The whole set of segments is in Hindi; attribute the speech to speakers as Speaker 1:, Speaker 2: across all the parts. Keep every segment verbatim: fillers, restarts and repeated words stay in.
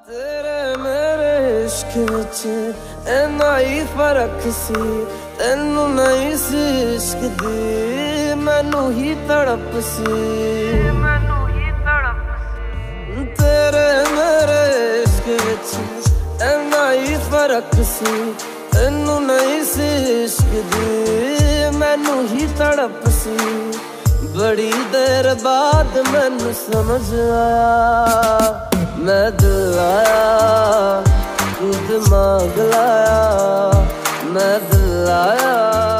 Speaker 1: तेरे मेरे इश्क विच इन्ना ही फर्क सी, तेनू नहीं सी इश्क दी मैनू ही तड़प सी। तेरे मेरे इश्क विच इन्ना ही फर्क सी, तेनू नहीं सी इश्क दी मैनू ही तड़प सी। बड़ी देर बाद मैनू समझ आया, मैं दिल आया तू दिमाग लाया, मैं दिल आया।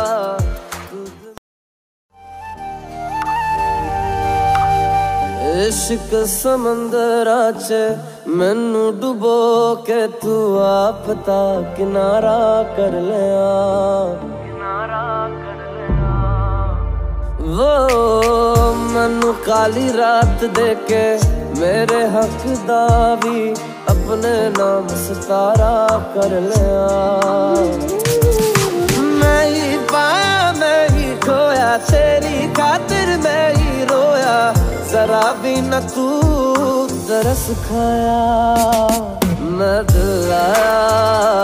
Speaker 1: इश्क समंदरा च मैनू डुबो के तू आप ता किनारा कर लिया, किनारा कर लिया। वो मैनू काली रात दे के मेरे हक दा भी अपने नाम सितारा कर लिया। मैं ही पाया मैं ही खोया, तेरी खातिर मैं ही रोया, जरा भी न तू तरस खाया। मैं दिल आया